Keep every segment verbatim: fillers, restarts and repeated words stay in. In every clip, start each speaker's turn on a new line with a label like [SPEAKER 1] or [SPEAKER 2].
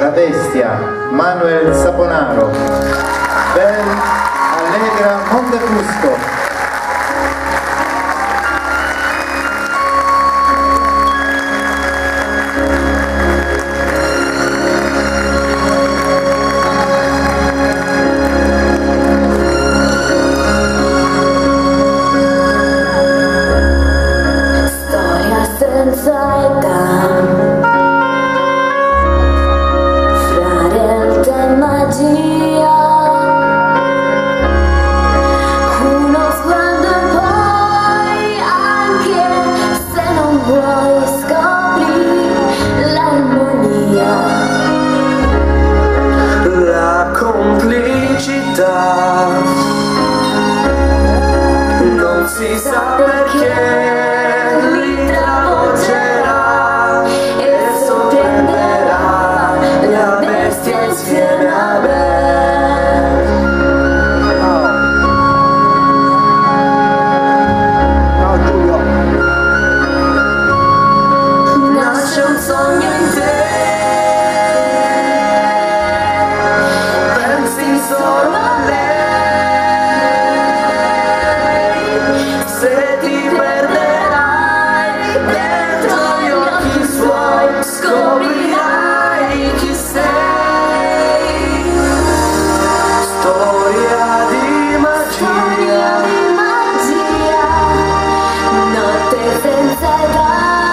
[SPEAKER 1] La Bestia, Manuel Saponaro. Bel Allegra Montefusco.
[SPEAKER 2] Non si sa perché li travolgerà e sorprenderà la bestia insieme a me. Ciao Giulio. Nasce un sogno in te, pensi solo a lei. Se ti perderai dentro gli occhi suoi, scoprirai chi sei. Storia di magia, magia, notte senza età.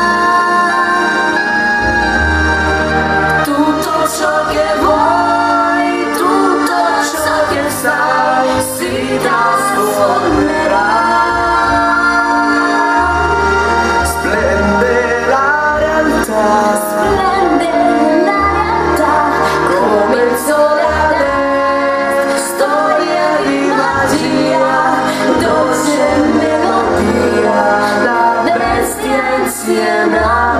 [SPEAKER 2] Tutto ciò che vuoi, tutto ciò che sai, si trasformerà. Splende la realtà come il sole ad est. Storia di magia, dolce melodia, la bestia insieme a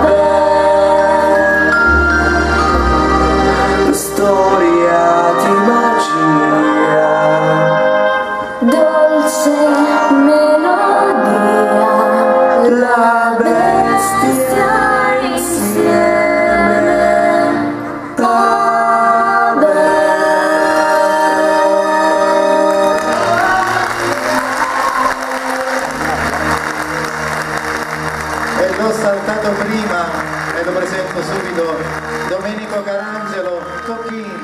[SPEAKER 2] me. Storia di magia, dolce melodia, la bestia insieme a me.
[SPEAKER 1] E l'ho saltato prima e lo presento subito, Domenico Carangelo Cocchini.